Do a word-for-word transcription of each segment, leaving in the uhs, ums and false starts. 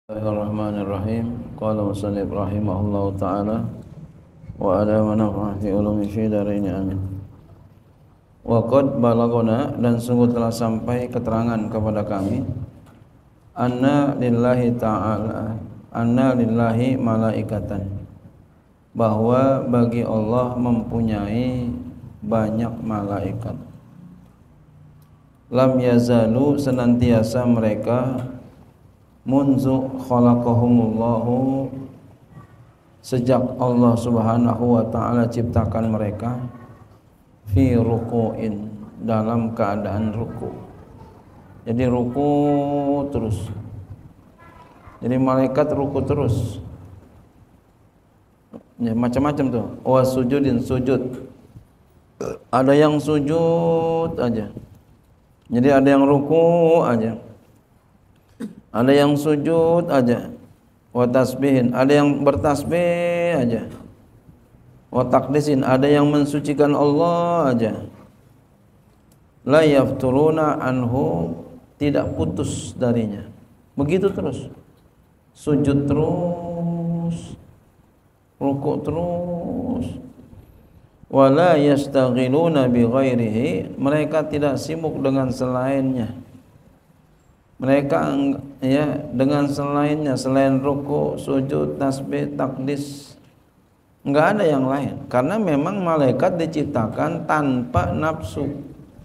Bismillahirrahmanirrahim. Qala musannif rahimahullahu ta'ala wa ala wa nafa'ah fi ulumi fi daraini amin. Wa qad balagona, dan sungguh telah sampai keterangan kepada kami, anna lillahi ta'ala anna lillahi malaikatan, bahwa bagi Allah mempunyai banyak malaikat. Lam yazalu, senantiasa mereka, munzu khalaqahumullahu, sejak Allah subhanahu wa ta'ala ciptakan mereka, fi ruku'in, dalam keadaan ruku. Jadi ruku terus. Jadi malaikat ruku terus. Ya, macam-macam tuh. Wa sujudin, sujud. Ada yang sujud aja. Jadi ada yang ruku aja. Ada yang sujud aja, wa tasbihin, ada yang bertasbih aja, wa taqdisin, ada yang mensucikan Allah aja. La yafturuna anhu, tidak putus darinya. Begitu terus. Sujud terus, rukuk terus. Wa la yastaghiluna bi ghairihi, mereka tidak sibuk dengan selainnya. Mereka ya dengan selainnya, selain ruku, sujud, tasbih, takdis, enggak ada yang lain. Karena memang malaikat diciptakan tanpa nafsu,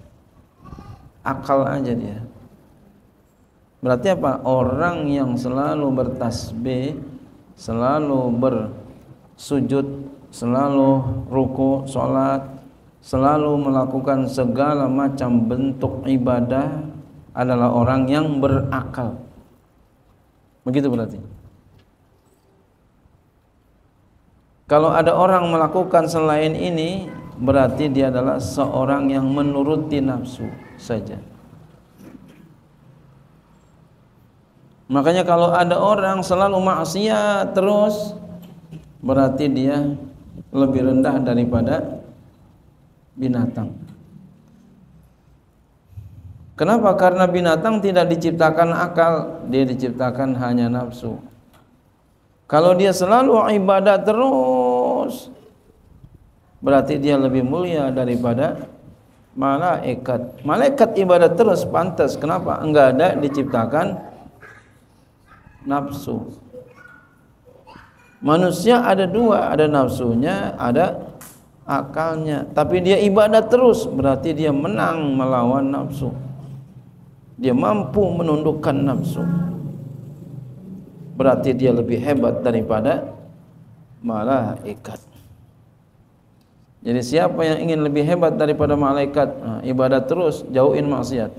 akal aja dia. Berarti apa? Orang yang selalu bertasbih, selalu bersujud, selalu ruku, sholat, selalu melakukan segala macam bentuk ibadah, adalah orang yang berakal. Begitu berarti. Kalau ada orang melakukan selain ini, berarti dia adalah seorang yang menuruti nafsu saja. Makanya kalau ada orang selalu maksiat terus, berarti dia lebih rendah daripada binatang. Kenapa? Karena binatang tidak diciptakan akal, dia diciptakan hanya nafsu. Kalau dia selalu ibadah terus, berarti dia lebih mulia daripada malaikat. Malaikat ibadah terus pantas. Kenapa? Enggak ada diciptakan nafsu. Manusia ada dua, ada nafsunya, ada akalnya. Tapi dia ibadah terus, berarti dia menang melawan nafsu. Dia mampu menundukkan nafsu, berarti dia lebih hebat daripada malaikat. Jadi siapa yang ingin lebih hebat daripada malaikat, nah, ibadah terus, jauhin maksiat.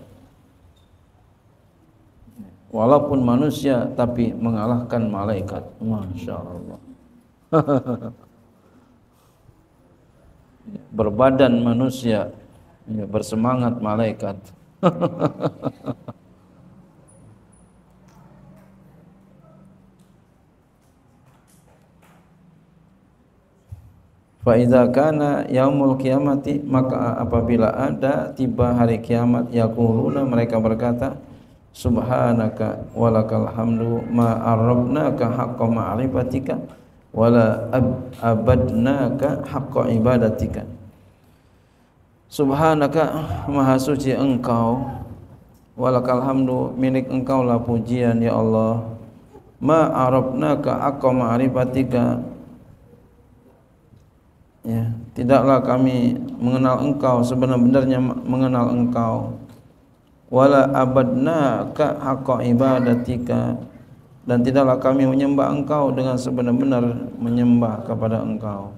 Walaupun manusia tapi mengalahkan malaikat. Masya Allah. Berbadan manusia, bersemangat malaikat. Fa idza kana yaumul qiyamati, maka apabila ada tiba hari kiamat, yaquluna, mereka berkata, subhanaka walakal hamdu ma arrabnaka haqqa ma'rifatika wala abadnaka haqqa ibadatika. Subhanaka, maha suci engkau, walakal hamdu, milik engkau lah pujian ya Allah, ma arabnaka haqqa ma'rifatika, ya, tidaklah kami mengenal engkau sebenar-benarnya mengenal engkau, wala abadnaka haqqa ibadatika, dan tidaklah kami menyembah engkau dengan sebenar-benar menyembah kepada engkau.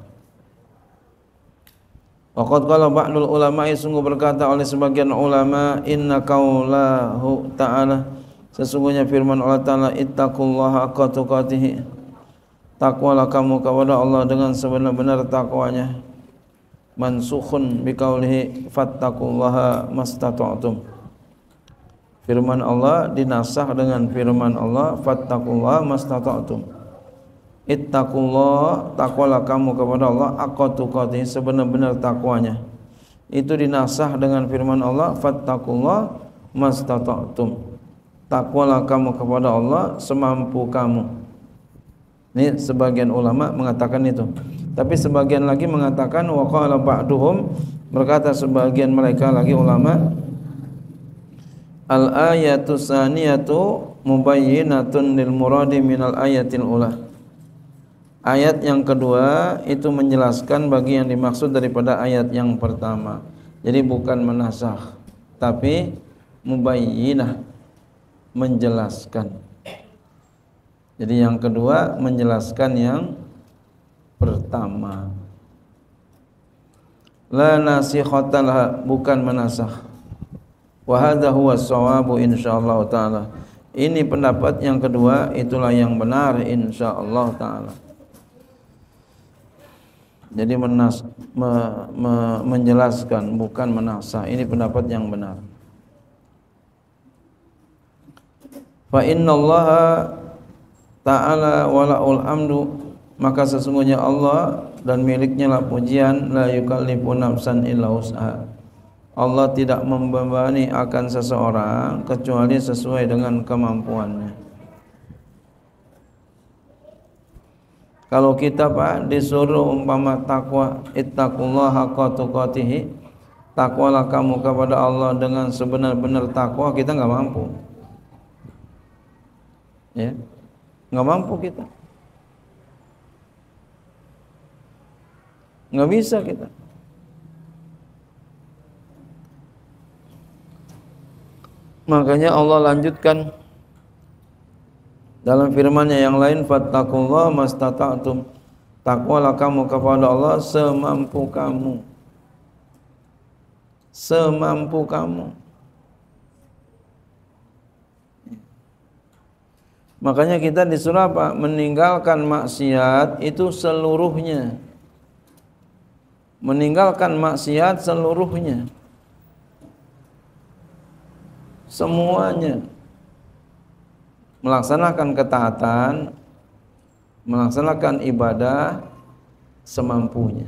Waqad qala ba'dul ulama'i, sungguh berkata oleh sebagian ulama, inna qaulahu ta'ala, sesungguhnya firman Allah Ta'ala, ittaqullaha haqqa tuqatih, takwalah kamu kepada Allah dengan sebenar-benar takwanya. Mansukhun biqaulihi fattaqullaha mastata'tum, firman Allah dinasakh dengan firman Allah, fattaqullaha mastata'tum. Ittaqullah, takwalah kamu kepada Allah, haqqa tuqatih, sebenar-benar takwanya. Itu dinasakh dengan firman Allah, fattaqullah mastata'tum. takwalah kamu kepada Allah semampu kamu. Ini sebagian ulama mengatakan itu. Tapi sebagian lagi mengatakan wa qala ba'duhum, berkata sebagian mereka lagi ulama, al ayatu saniyatu mubayyinatun lil muradi minal ayatil ula. Ayat yang kedua itu menjelaskan bagi yang dimaksud daripada ayat yang pertama. Jadi bukan menasakh, tapi mubayyinah, menjelaskan. Jadi yang kedua menjelaskan yang pertama. La nasikhata laha, bukan menasakh. Wa hadza huwa as-shawabu insyaallah taala. Ini pendapat yang kedua, itulah yang benar insyaallah taala. Jadi menas, me, me, menjelaskan bukan menasakh. Ini pendapat yang benar. Fa innallaha ta'ala wala'ul amdu, maka sesungguhnya Allah dan miliknya lah pujian, la yukallifu nafsan illa wus'aha. Allah tidak membebani akan seseorang kecuali sesuai dengan kemampuannya. Kalau kita Pak disuruh umpama takwa, ittaqullaha haqqa tuqatih, takwalah kamu kepada Allah dengan sebenar-benar takwa, kita enggak mampu. Ya. Enggak mampu kita. Enggak bisa kita. Makanya Allah lanjutkan dalam firman-Nya yang lain, fattaqullaha mastata'tum, takwalah kamu kepada Allah semampu kamu. Semampu kamu. Makanya kita disuruh apa? Meninggalkan maksiat itu seluruhnya. Meninggalkan maksiat seluruhnya. Semuanya. Melaksanakan ketaatan, melaksanakan ibadah semampunya.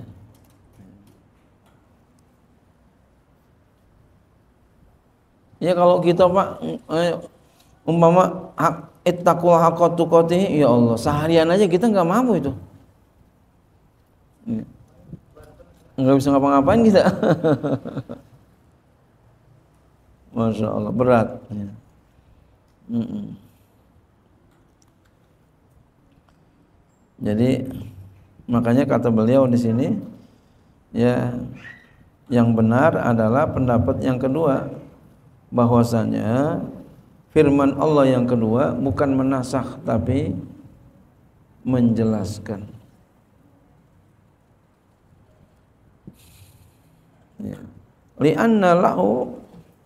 Ya kalau kita Pak eh, umpama ittaqullaha haqqa tuqatih, ya Allah, seharian aja kita enggak mampu itu. Enggak bisa ngapa-ngapain kita. Masya Allah, berat. Ya. Mm-mm. Jadi makanya kata beliau di sini, ya, yang benar adalah pendapat yang kedua, bahwasanya firman Allah yang kedua bukan menasakh tapi menjelaskan. Ya. Li'anna lahu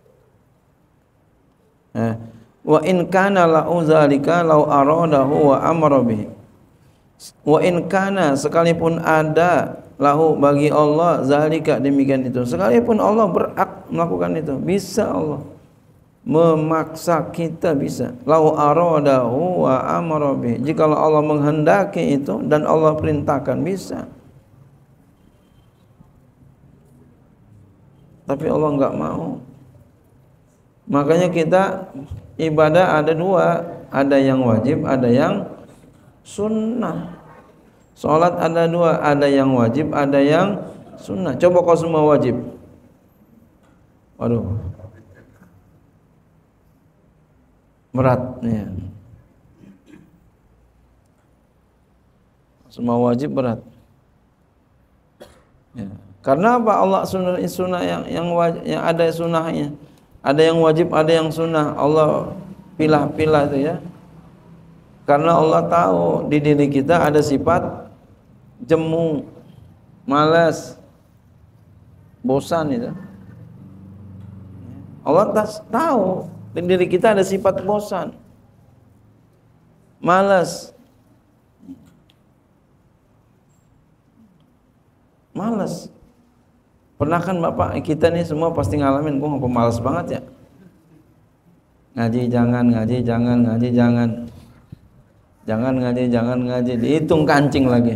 eh, wa in kana lahu zalika law aradahu wa amara bihi. Wa in kana, sekalipun ada lahu bagi Allah zalika, demikian itu, sekalipun Allah berhak melakukan itu, bisa Allah memaksa kita, bisa. Lau aradahu wa amara bihi, jika Allah menghendaki itu dan Allah perintahkan, bisa. Tapi Allah enggak mau. Makanya kita ibadah ada dua, ada yang wajib, ada yang sunnah. Salat ada dua, ada yang wajib, ada yang sunnah. Coba kau semua wajib. Waduh, berat ya. Semua wajib berat. Ya. Karena apa? Allah sunnah sunnah yang yang wajib, yang ada sunnahnya. Ada yang wajib, ada yang sunnah. Allah pilah-pilah itu ya. Karena Allah tahu di diri kita ada sifat jemu, malas, bosan itu. Allah tahu di diri kita ada sifat bosan, malas, malas. Pernah kan Bapak, kita nih semua pasti ngalamin, gua ngapa malas banget ya. Ngaji jangan, ngaji jangan, ngaji jangan. Jangan ngaji, jangan ngaji, dihitung kancing lagi.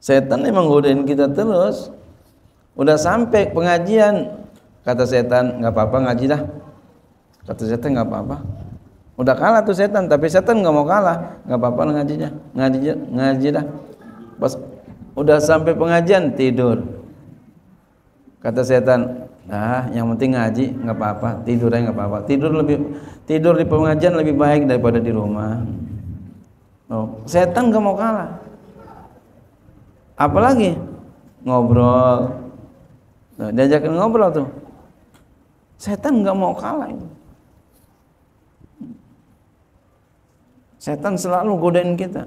Setan memang godain kita terus. Udah sampai pengajian, kata setan, nggak apa-apa ngaji dah. Kata setan nggak apa-apa. Udah kalah tuh setan, tapi setan nggak mau kalah, nggak apa-apa ngajinya, ngaji ngaji dah. Pas udah sampai pengajian tidur. Kata setan, ah yang penting ngaji, nggak apa-apa, tidur aja nggak apa-apa. Tidur lebih tidur di pengajian lebih baik daripada di rumah. Oh, setan nggak mau kalah. Apalagi ngobrol. Nah, diajakin ngobrol tuh, setan nggak mau kalah itu. Setan selalu godain kita.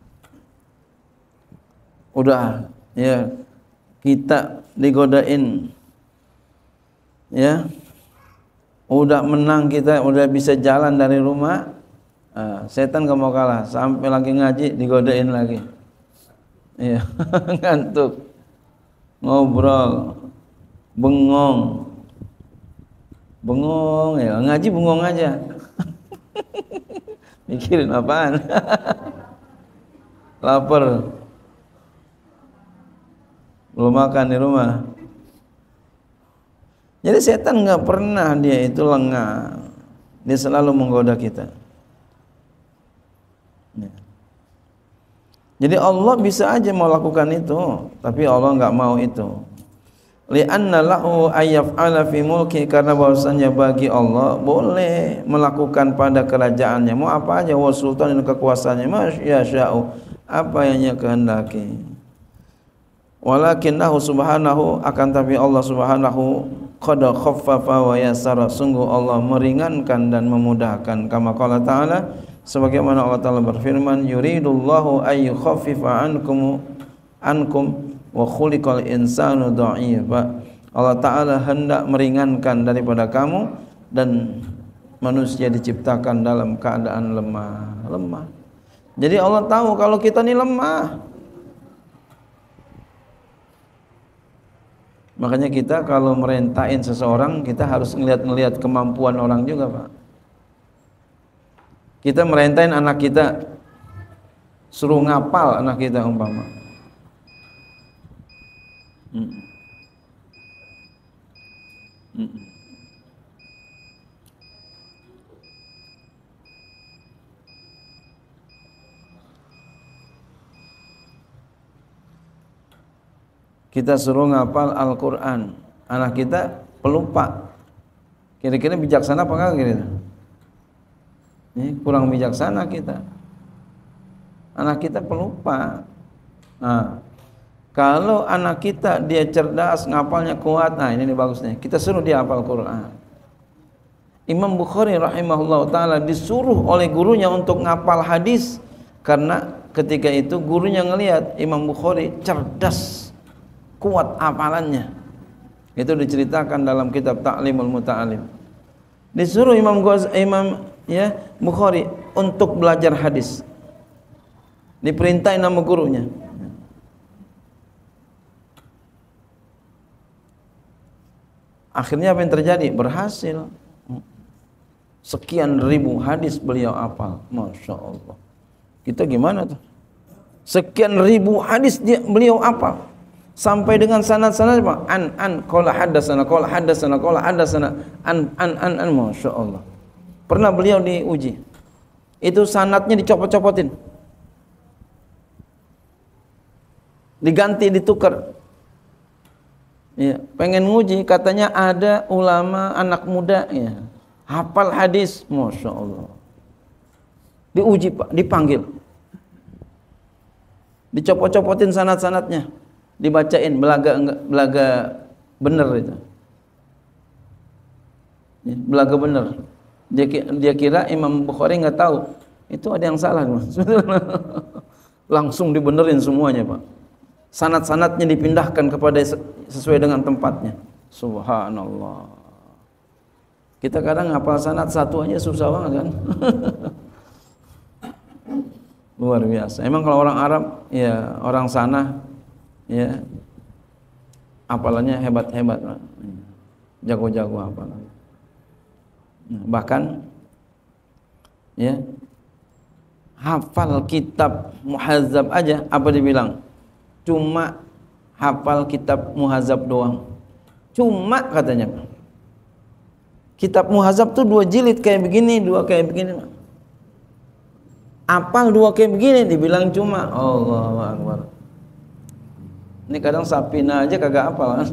Udah, ya kita digodain, ya, udah menang kita, udah bisa jalan dari rumah. Nah, setan nggak mau kalah, sampai lagi ngaji digodain lagi. Iya, ngantuk, ngobrol. Bengong, bengong ya, ngaji bengong aja. Mikirin apaan? Lapar, belum makan di rumah. Jadi setan nggak pernah dia itu lengah, dia selalu menggoda kita. Ya. Jadi Allah bisa aja mau lakukan itu, tapi Allah nggak mau itu. Li'anna lahu ayyaf'ala fi mulki, karena bahwasanya bagi Allah boleh melakukan pada kerajaannya mau apa aja, wa sultanin kekuasaannya masya'u apa yang dia kehendaki. Walakinnahu subhanahu, akan tapi Allah subhanahu qad khaffafa wa yasara, sungguh Allah meringankan dan memudahkan. Kama qala ta'ala, sebagaimana Allah Ta'ala berfirman, yuridullahu ay yukhaffifa ankum ankum wa khuliqal insanu dha'ifa. Allah Ta'ala hendak meringankan daripada kamu, dan manusia diciptakan dalam keadaan lemah. Lemah. Jadi Allah tahu kalau kita ini lemah. Makanya kita kalau merintain seseorang, kita harus ngeliat-ngeliat kemampuan orang juga, Pak. Kita merintain anak kita, suruh ngapal anak kita umpama. Hmm. Hmm. Kita suruh ngapal Al-Quran, anak kita pelupa. Kira-kira bijaksana apa enggak gitu? Ini kurang bijaksana kita. Anak kita pelupa. Nah, kalau anak kita dia cerdas, ngapalnya kuat, nah ini nih bagusnya. Kita suruh dia hafal Quran. Imam Bukhari rahimahullah ta'ala disuruh oleh gurunya untuk ngapal hadis, karena ketika itu gurunya ngelihat Imam Bukhari cerdas, kuat hafalannya. Itu diceritakan dalam kitab Ta'limul Muta'alim. Disuruh Imam Ghaz, Imam ya Bukhari untuk belajar hadis. Diperintahin nama gurunya. Akhirnya apa yang terjadi? Berhasil. Sekian ribu hadis beliau hafal. Masya Allah. Kita gimana tuh? Sekian ribu hadis dia beliau hafal. Sampai dengan sanad-sanad apa? An an qala hadatsana qala hadatsana qala hadatsana an an an an Masya Allah. Pernah beliau diuji. Itu sanadnya dicopot-copotin. Diganti, ditukar. Ya, pengen nguji, katanya ada ulama anak muda ya, hafal hadis, Masya Allah. Diuji Pak, dipanggil, dicopot-copotin sanad-sanadnya, dibacain belaga belaga bener itu, ya, belaga bener. Dia, dia kira Imam Bukhari nggak tahu, itu ada yang salah, langsung dibenerin semuanya Pak. Sanad-sanadnya dipindahkan kepada sesuai dengan tempatnya. Subhanallah. Kita kadang ngapal sanad satu aja susah banget kan. Luar biasa. Emang kalau orang Arab, ya orang sana, ya hafalannya hebat-hebat, jago-jago hafalan. Nah, bahkan, ya hafal kitab Muhazzab aja apa dibilang? cuma hafal kitab muhazab doang. Cuma katanya. Kitab muhazab tuh dua jilid kayak begini, dua kayak begini. Apal dua kayak begini dibilang cuma. Allahu Akbar. Ini kadang Sapina aja kagak apal.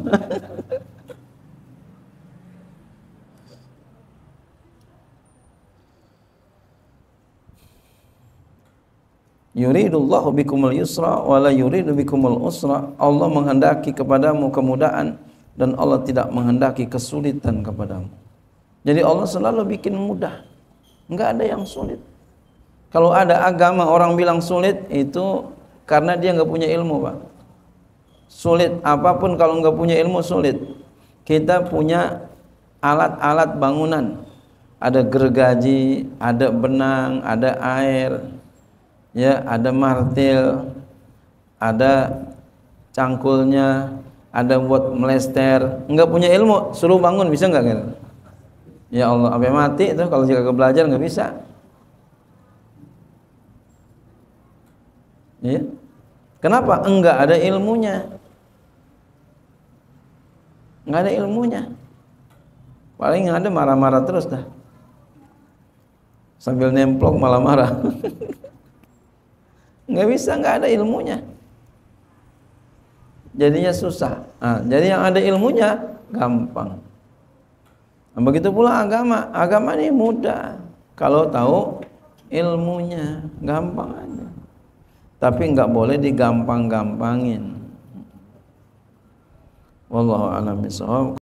Yuridullahu bikumul yusra wa la yuridu bikumul usra. Allah menghendaki kepadamu kemudahan dan Allah tidak menghendaki kesulitan kepadamu. Jadi Allah selalu bikin mudah. Enggak ada yang sulit. Kalau ada agama orang bilang sulit, itu karena dia enggak punya ilmu, Pak. Sulit apapun kalau enggak punya ilmu sulit. Kita punya alat-alat bangunan. Ada gergaji, ada benang, ada air, ya, ada martil, ada cangkulnya, ada buat melester. Enggak punya ilmu, suruh bangun bisa enggak kan? Ya Allah, sampai mati itu kalau jika belajar enggak bisa. Ya. Kenapa? Enggak ada ilmunya. Enggak ada ilmunya. Paling ada marah-marah terus dah. Sambil nemplok malah marah. Nggak bisa, nggak ada ilmunya, jadinya susah. Nah, jadi yang ada ilmunya gampang. Nah, begitu pula agama, agama ini mudah kalau tahu ilmunya, gampang aja. Tapi nggak boleh digampang-gampangin. Wallahu a'lam bishawab.